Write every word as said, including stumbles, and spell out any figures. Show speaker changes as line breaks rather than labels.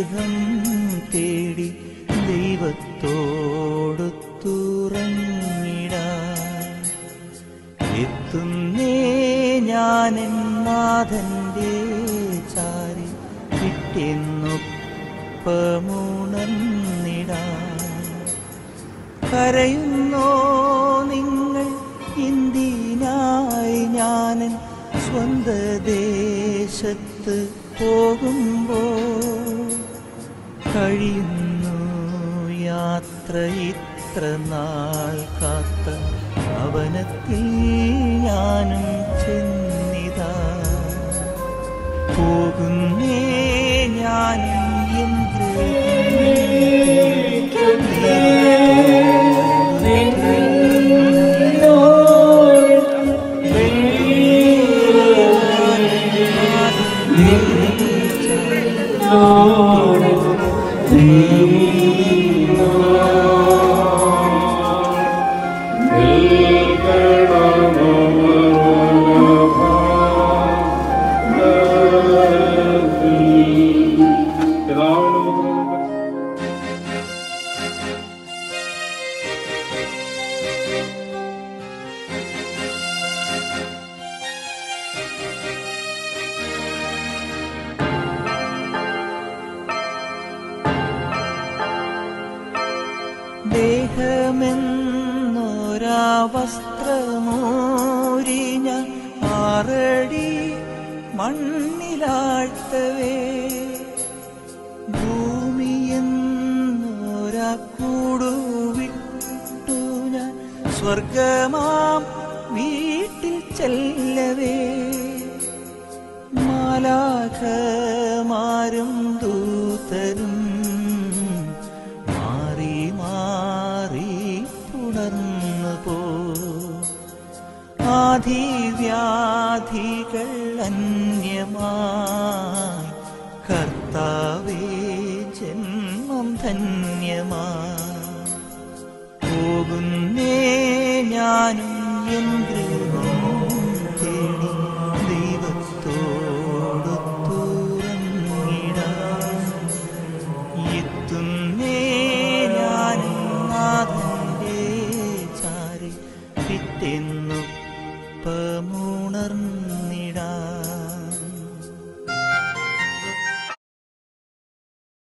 അനുഗ്രഹം തേടി ദൈവത്തോടൊത്തുറങ്ങിടാൻ എത്തുന്നേ ഞാനെൻ നാഥന്റെ ചാരി പിറ്റെന്നൊപ്പമുണർന്നിടാൻ. കരയുന്നോ നിങ്ങൾ എന്തിനായി ഞാനൻ സ്വന്ത ദേശത്ത് പോകുമ്പോൾ? കഴിയുന്നു യാത്ര ഇത്ര നാൾ കാത്ത ഭവനത്തിൽ ഞാനും ചെന്നിതാ. പോകുന്നേ ഞാനും എന്ത് ദേഹമെന്നൊരാ വസ്ത്രമൂരി ഞാൻ ആറടി മണ്ണിലാഴ്ത്തവേ, ഭൂമിയെന്നൊരാ കൂടുവിട്ടു ഞാൻ സ്വർഗമാം വീട്ടിൽ ചെല്ലവേ, മാലാഖമാരും ദൂതരും ആധിവ്യാധികൾ അന്യമായി കർത്താവേ ജന്മം ധന്യമായി. പോകുന്നേ ഞാനും എൻ ഗൃഹം